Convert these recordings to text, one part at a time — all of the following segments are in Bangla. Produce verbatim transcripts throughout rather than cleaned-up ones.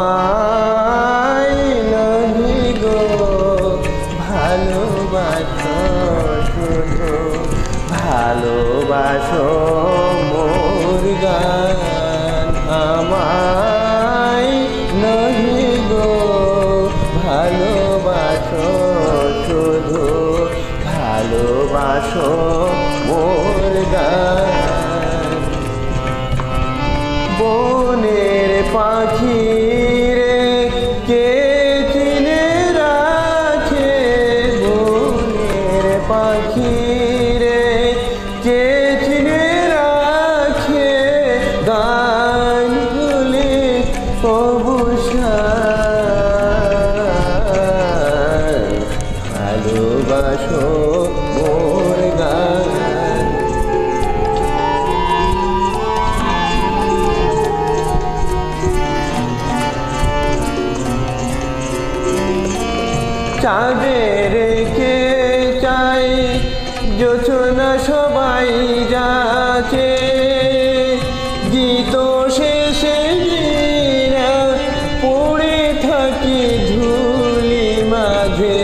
আমায় নাহি গো ভালোবাসো শুধু ভালোবাসো মোর গান আমায় নাহি গো ভালোবাসো শুধু ভালোবাসো মোর গান বনের পাখি রে কে চিনে রাখে বনের পাখি রে কে চিনে রাখে গান বলে অবসান ভালোবাসো মোর গান চাঁদের কে চাই জোছনা সবাই যাচ্ছে গীত শেষে দিনা পড়ে থাকি ধুলি মাঝে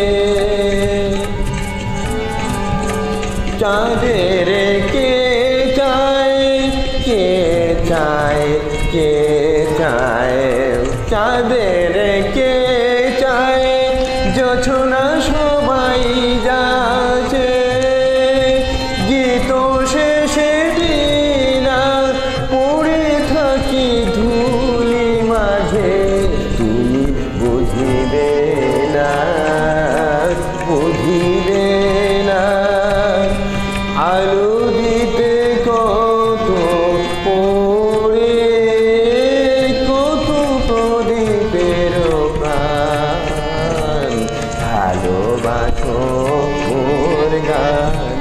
চাঁদের কে চাই কে চাই কে চাই চাঁদের কে চাই জোছনা সবাই যাচ্ছে গীত শেষে দিনা পড়ে থাকি ধুলি মাঝে তুমি বুঝিবে না বুঝিবে না আলো দিতে কত পড়ে কত প্রদীপের প্রাণ ভালোবাসো মোর গান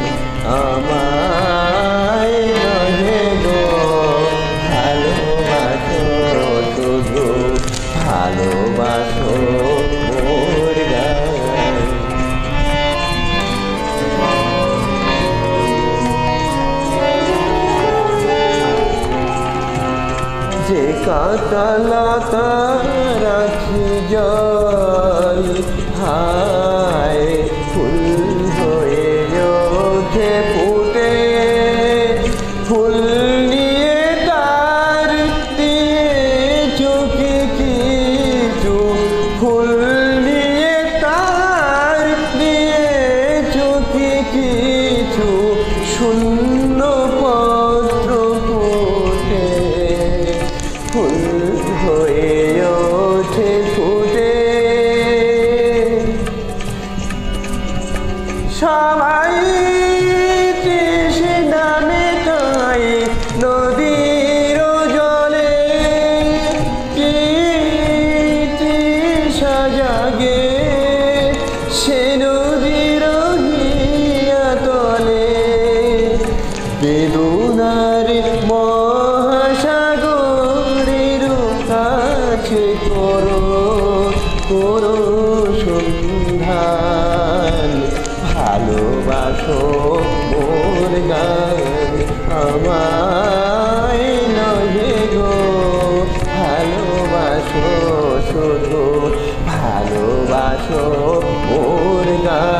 আমায় নহে গো ভালোবাসো শুধু ভালোবাসো মোর গান যে কাঁটালতা রাখি জল হায় ফুল হয়ে ওঠে ফুটে ফুল নিয়ে তার দিয়ে চোখে কিছু ফুল নিয়ে তার দিয়ে চোখে কিছু শূন্য পত্র ফুটে ফুল হয়ে ওঠে ফুটে সবাই তৃষ্ণা মেটাই নদীর জলে কি তৃষা জাগে সে নদীর হিয়া তলে বেদনার মহাসাগরের কাছে করো করো সন্ধান ভালোবাসো মোর গান আমায় নহে গো ভালোবাসো শুধু ভালোবাসো মোর গান।